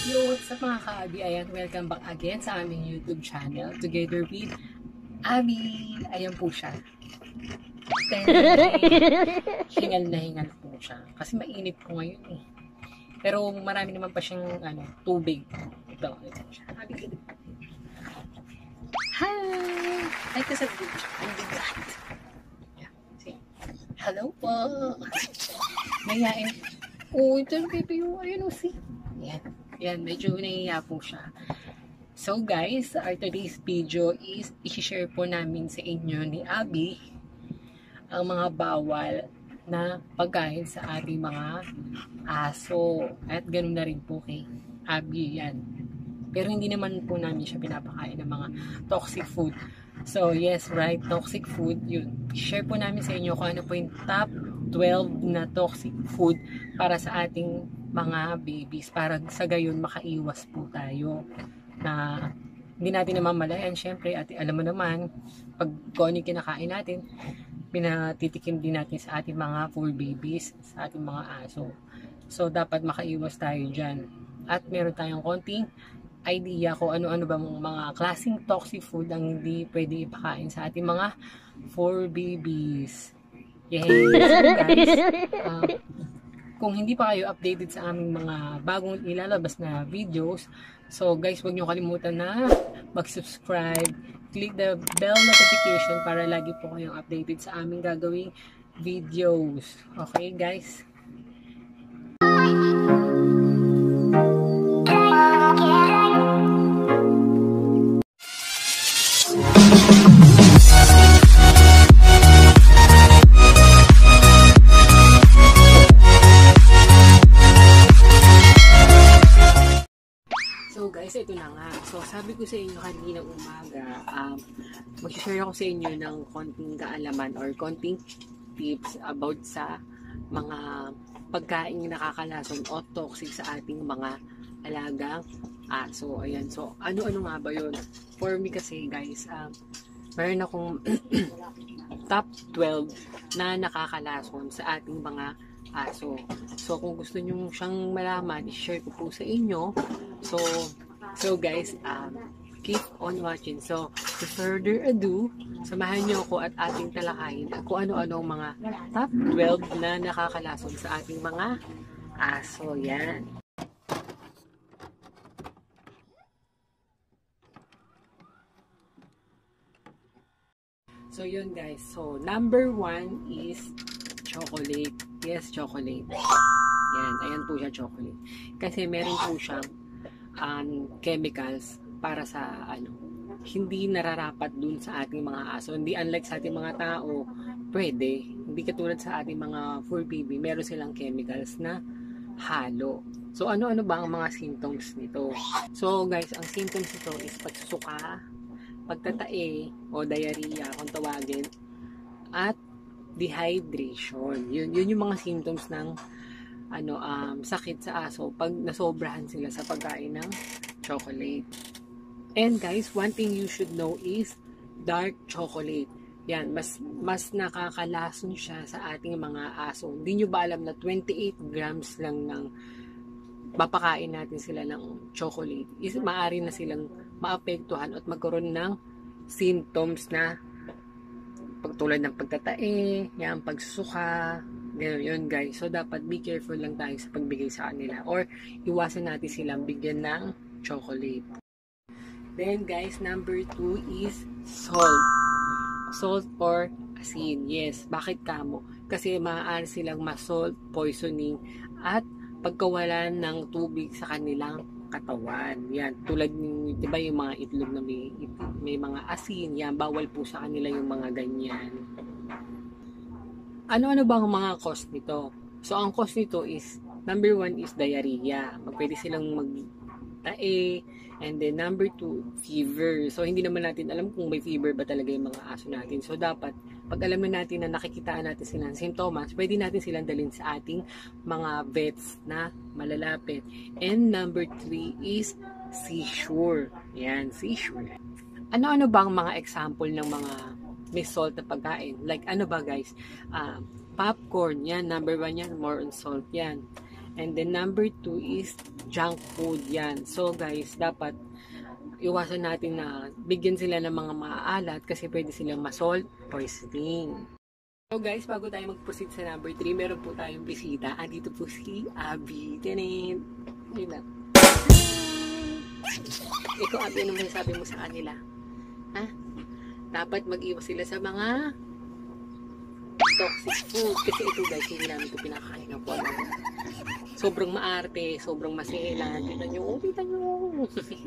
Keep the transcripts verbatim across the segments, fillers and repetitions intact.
Yo, what's up mga ka-Abi? Ayan, welcome back again sa aming YouTube channel together with Abi. Ayan po siya. Hingal na hingal po siya. Kasi mainit po ngayon eh. Pero marami naman pa siyang ano, tubig. Ito, ito siya. Abi, ito. Hi! Hi ka sa video. Ang bigat. Yeah, see? Hello po! Mayayain. Oh, ito yung baby yung ayun o see. Yan. Yan, medyo nahiya po siya. So guys, our today's video is i-share po namin sa inyo ni Abi ang mga bawal na pagkain sa ating mga aso. At ganun na rin po kay Abi yan. Pero hindi naman po namin siya pinapakain ng mga toxic food. So yes, right, toxic food, yun. Share po namin sa inyo kung ano po yung top twelve na toxic food para sa ating mga babies, para sa gayon makaiwas po tayo na hindi natin namamalayan. Syempre, at alam mo naman, pag kung ano yung kinakain natin, pinatitikim din natin sa ating mga fur babies, sa ating mga aso. So, dapat makaiwas tayo dyan. At meron tayong konting idea kung ano-ano ba mga klaseng toxic food ang hindi pwede ipakain sa ating mga fur babies. Yay! So guys, uh, kung hindi pa kayo updated sa aming mga bagong ilalabas na videos, so guys, huwag nyo kalimutan na mag-subscribe, click the bell notification para lagi po kayong updated sa aming gagawing videos. Okay guys? So guys, ito na nga. So sabi ko sa inyo kanina umaga, um, mag-share ako sa inyo ng konting kaalaman or konting tips about sa mga pagkain nakakalason o toxic sa ating mga alagang aso. Ayan. So ano-ano nga ba yun? For me kasi guys, um, meron akong top twelve na nakakalason sa ating mga aso. So kung gusto nyo siyang malaman, i-share ko po sa inyo. So, so guys, um, keep on watching. So, without further ado, samahan nyo ako at ating talakayin at kung ano-ano mga top twelve na nakakalason sa ating mga aso. Yan. So, yun guys. So, number one is chocolate. Yes, chocolate. Yan, ayan po siya, chocolate. Kasi meron po siyang um, chemicals para sa ano, hindi nararapat dun sa ating mga aso. Hindi unlike sa ating mga tao, pwede. Hindi katulad sa ating mga fur baby, meron silang chemicals na halo. So ano-ano ba ang mga symptoms nito? So guys, ang symptoms nito is pagsusuka, pagtatae o diarrhea kung tawagin, at dehydration. Yun, yun yung mga symptoms ng ano um, sakit sa aso pag nasobrahan sila sa pagkain ng chocolate. And guys, one thing you should know is dark chocolate. Yan, mas mas nakakalason siya sa ating mga aso. Hindi nyo ba alam na twenty-eight grams lang ng mapakain natin sila ng chocolate is maaari na silang maapektuhan at magkaroon ng symptoms na pagtulad ng pagtatae, yan, pagsusuka, gano'n yun guys. So dapat be careful lang tayo sa pagbigay sa kanila or iwasan natin silang bigyan ng chocolate. Then guys, number two is salt. Salt or asin. Yes, bakit kamo? Kasi maaari silang ma-salt poisoning at pagkawalan ng tubig sa kanilang katawan. Yan, tulad ng, di ba yung mga itlog na may, may mga asin, yan, bawal po sa kanila yung mga ganyan. Ano-ano ba ang mga cause nito? So, ang cause nito is, number one is diarrhea. Pwede silang magtae. And then, number two, fever. So, hindi naman natin alam kung may fever ba talaga yung mga aso natin. So, dapat, pag alam na natin na nakikitaan natin silang symptoms, pwede natin silang dalhin sa ating mga vets na malalapit. And number three is seizure. Yan, seizure. Ano-ano ba ang mga example ng mga may salt na pagkain? Like, ano ba guys? Uh, popcorn, yan. Number one yan, more on salt yan. And then number two is junk food. Yan. So guys, dapat iwasan natin na bigyan sila ng mga maaalat kasi pwede silang ma-salt poisoning. So guys, bago tayo mag-proceed sa number three, meron po tayong bisita. Andito po si Abby. Tinin. Yun na. Ikaw, Abby, ano masasabi mo sa kanila? Ha? Dapat mag-iwas sila sa mga toxic food. Kasi ito guys, hindi namin ito pinakain ng po. Sobrang maarte, sobrang masela. Kita nyo, oh, kita nyo.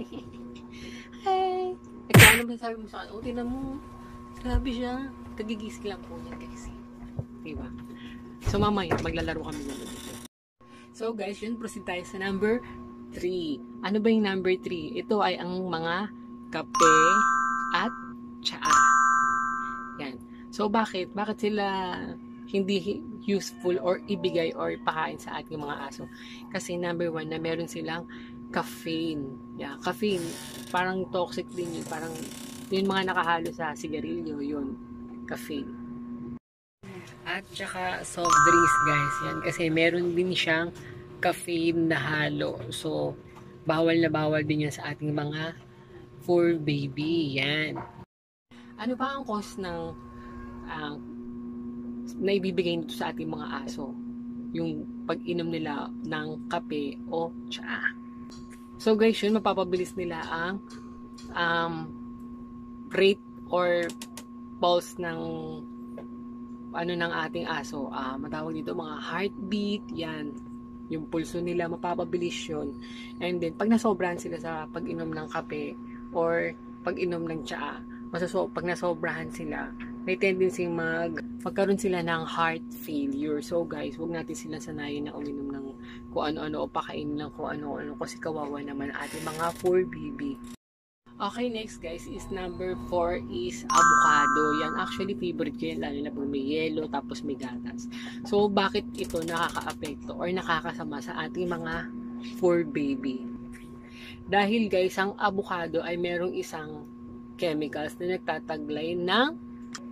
Hey! Ikaw, ano masasabi mo sa kanila? Oh, tinan mo. Grabe siya. Kagigising lang po yan guys. Diba? So mamaya, maglalaro kami naman dito. So guys, yun, proceed tayo sa number three. Ano ba yung number three? Ito ay ang mga kape at tsaa. Yan. So bakit? Bakit sila hindi useful or ibigay or pakain sa ating mga aso? Kasi number one, na meron silang caffeine. Yeah, caffeine. Parang toxic din yun. Parang yung mga nakahalo sa sigarilyo, yun. Caffeine. At saka soft drinks guys. Yan. Kasi meron din siyang caffeine na halo. So, bawal na bawal din yan sa ating mga fur baby. Yan. Ano ba ang cause ng uh, na ibibigay nito sa ating mga aso? Yung pag-inom nila ng kape o tsaa. So guys, yun, mapapabilis nila ang um, rate or pulse ng ano ng ating aso. Uh, matawag dito mga heartbeat, yan. Yung pulso nila, mapapabilis yun. And then, pag nasobrahan sila sa pag-inom ng kape or pag-inom ng tsaa, masaso, pag nasobrahan sila, may tendency mag magkaroon sila ng heart failure. So guys, huwag natin sila sanayin na uminom ng kung ano-ano o pakain ng kung ano-ano kasi kawawa naman ating mga fur baby. Okay, next guys is number four is avocado. Yan, actually favorite ko yan, lalo na pag may yelo tapos may gatas. So bakit ito nakaka-apekto or nakakasama sa ating mga fur baby? Dahil guys, ang avocado ay merong isang chemicals na nagtataglay ng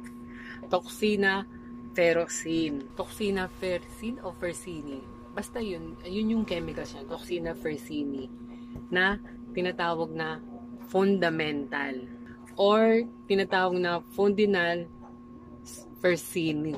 toxina ferrocin. Toxina ferrocin o fercini. Basta yun, yun yung chemicals niya, toxina fercini, na tinatawag na fundamental or tinatawag na fundinal fercini.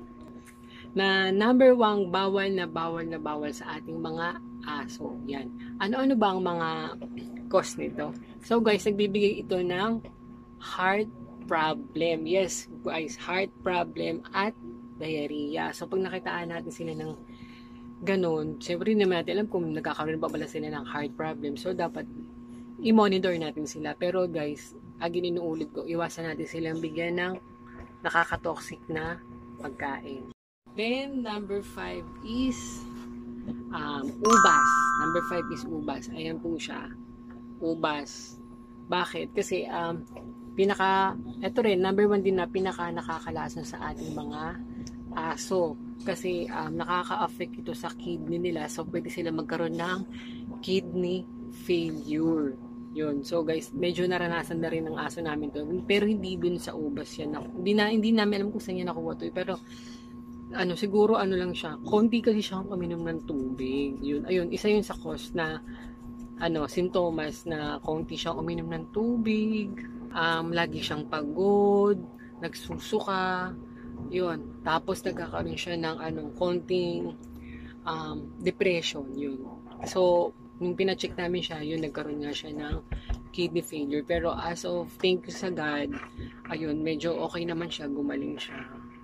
Na number one, bawal na bawal na bawal sa ating mga aso. Yan. Ano-ano ba ang mga cause nito? So guys, nagbibigay ito ng heart problem. Yes, guys, heart problem at diarrhea. So, pag nakitaan natin sila ng ganun, siyempre naman natin alam kung nagkakaroon ba pala sila ng heart problem. So, dapat i-monitor natin sila. Pero guys, agin inuulit ko, iwasan natin silang bigyan ng nakakatoxic na pagkain. Then, number five is um, ubas. Number five is ubas. Ayan po siya. Ubas. Bakit? Kasi, um, pinaka, eto rin, number one din na pinaka nakakalason sa ating mga aso. Kasi um, nakaka-affect ito sa kidney nila. So, pwede sila magkaroon ng kidney failure. Yun. So, guys, medyo naranasan na rin ng aso namin to. Pero hindi dun sa ubas yan. Hindi, na, hindi namin alam kung saan yan nakuha to. Pero, ano, siguro ano lang siya. Konti kasi siyang uminom ng tubig. Yun. Ayun, isa yun sa cause na ano, sintomas na konti siyang uminom ng tubig. Um, lagi siyang pagod, nagsusuka, yun. Tapos nagkakaroon siya ng anong konting um, depression, yun. So, nung pina-check namin siya, yun, nagkaroon nga siya ng kidney failure. Pero as of, thank you sa God, ayun, medyo okay naman siya, gumaling siya.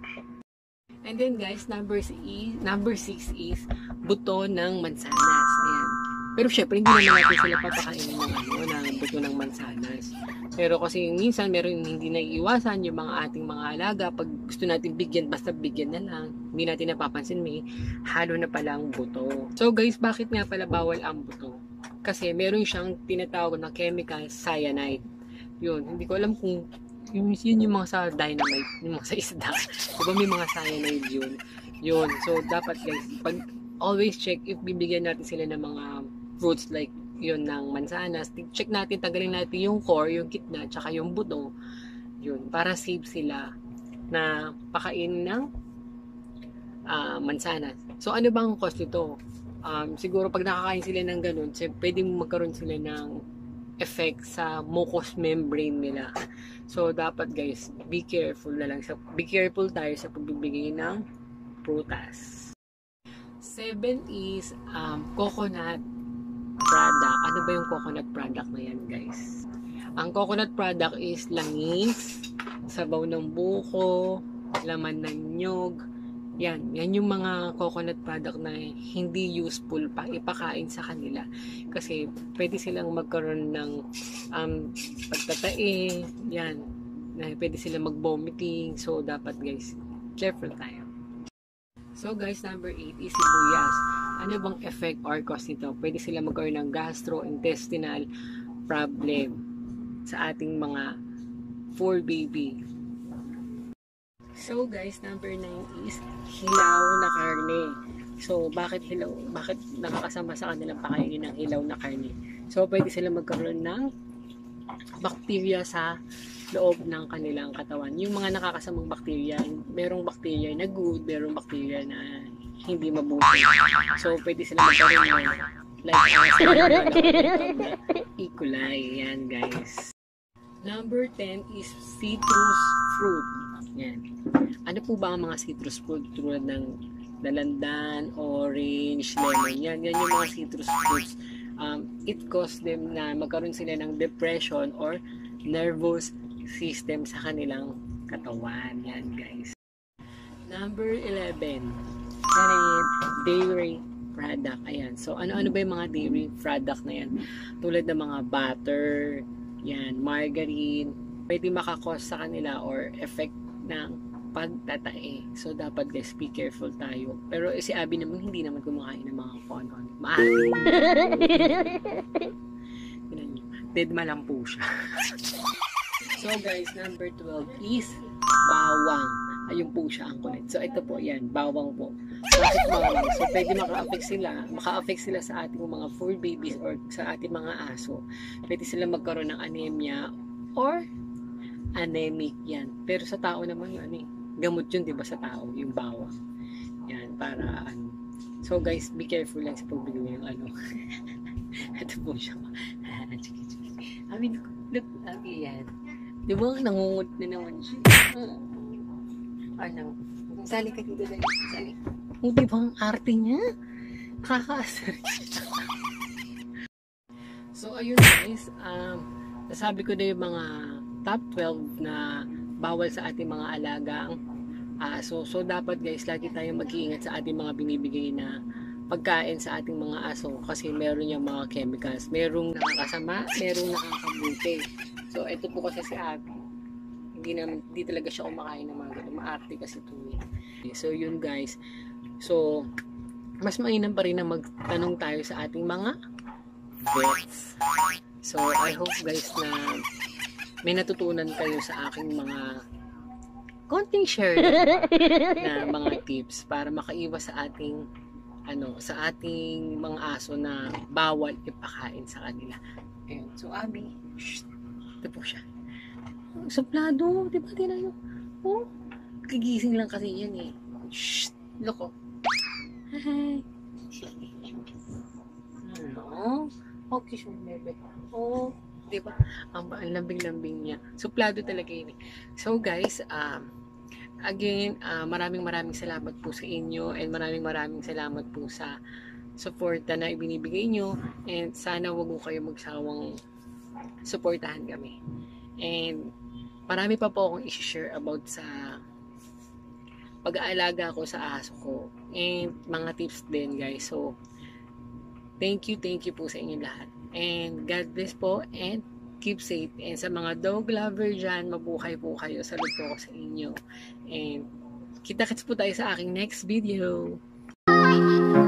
And then guys, number, is, number six is buto ng mansanas. Ayan. Pero syempre, hindi naman natin sila papakainin ng ano, ng buto ng mansanas. Pero kasi minsan meron hindi naiiwasan yung mga ating mga alaga. Pag gusto natin bigyan, basta bigyan na lang. Hindi natin napapansin may halo na pala ang buto. So guys, bakit nga pala bawal ang buto? Kasi meron siyang tinatawag na chemical cyanide. Yun, hindi ko alam kung yun, yun yung mga sa dynamite, yung mga sa isda. Diba may mga cyanide yun? Yun, so dapat guys, pag always check if bibigyan natin sila ng mga fruits like yun ng mansanas, check natin, tagalin natin yung core, yung kitna, tsaka yung buto, yun, para safe sila na pakain ng uh, mansanas. So, ano bang cost nito? um, siguro pag nakakain sila ng ganun, pwede magkaroon sila ng effect sa mucous membrane nila. So, dapat guys, be careful na lang. Be careful tayo sa pagbibigay ng prutas. Seven is um, coconut product. Ano ba yung coconut product na yan, guys? Ang coconut product is langis, sabaw ng buko, laman ng nyog. Yan, yan yung mga coconut product na hindi useful pa ipakain sa kanila. Kasi pwede silang magkaroon ng um, pagtatae, yan, na pwede silang mag-vomiting. So, dapat guys, careful tayo. So guys, number eight is sibuyas. Ano bang effect or cause nito? Pwede sila magkaroon ng gastrointestinal problem sa ating mga for baby. So guys, number nine is hilaw na karne. So bakit hilaw? Bakit nakakasama sa kanilang pakainin ng hilaw na karne? So pwede sila magkaroon ng bacteria sa loob ng kanilang katawan. Yung mga nakakasamang bacteria, merong bacteria na good, merong bacteria na hindi mabuti. So pwede sila magkaroon ng like E. coli. Yan guys. Number ten is citrus fruit. Yan. Ano po ba ang mga citrus fruit tulad ng dalandan, orange, lemon? Yan, yan yung mga citrus fruits. Um, it causes them na magkaroon sila ng depression or nervous system sa kanilang katawan. Yan, guys. Number eleven. Dairy product. Ayan. So, ano-ano ba yung mga dairy product na yan? Tulad ng mga butter, yan, margarine, pwede makakos sa kanila or effect ng pagtatae. So, dapat guys, be careful tayo. Pero eh, si Abby naman, hindi naman kumakain ng mga kon-kon. Maaari. Dead ma lang po siya. So, guys, number twelve is bawang. Ayun po siya ang kulit. So, ito po, yan, bawang po. Bakit bawang? So, pwede maka-affect sila. Maka-affect sila sa ating mga fur babies or sa ating mga aso. Pwede sila magkaroon ng anemia or anemic yan. Pero sa tao naman yun, eh. Gamot yun, di ba, sa tao, yung bawang. Yan, para, ano. So, guys, be careful lang sa pagbigay ng, ano. Ito po siya. I mean, look, okay, yan. Di ba, nangungot na naman siya. Ano, sali ka dito dali. Sali. O, di ba, ang arte niya? Kakaasar. So, ayun, guys. Um, nasabi ko na yung mga top twelve na bawal sa ating mga alagang aso. So, dapat guys, lagi tayong mag-iingat sa ating mga binibigay na pagkain sa ating mga aso kasi meron yung mga chemicals. Merong nakakasama, merong nakakabuti. So, ito po kasi si Abby. Hindi, naman, hindi talaga siya kumakain ng mga ganun. Maarte kasi ito eh. So, yun guys. So, mas mainam pa rin na magtanong tayo sa ating mga vets. So, I hope guys na may natutunan kayo sa aking mga konting share na mga tips para makaiwas sa ating ano, sa ating mga aso na bawal ipakain sa kanila. Ayun. So, Abby, shh, ito po siya. Suplado, di ba? Tira yun. Oh, gigising lang kasi yan eh. Shh, loko. Hi. Ano? Okay siya, bebe. Oh, di ba? Ang, ang lambing-lambing niya. Suplado talaga yun. So guys, um, again, uh, maraming maraming salamat po sa inyo and maraming maraming salamat po sa suporta na ibinibigay nyo and sana wag mo kayo magsawang suportahan kami. And marami pa po akong i-share about sa pag-aalaga ko sa aso ko and mga tips din guys. So, thank you, thank you po sa inyo lahat. And God bless po and keep safe. And sa mga dog lover dyan, mabuhay po kayo. Salud po ko sa inyo. And kita-kits po tayo sa aking next video.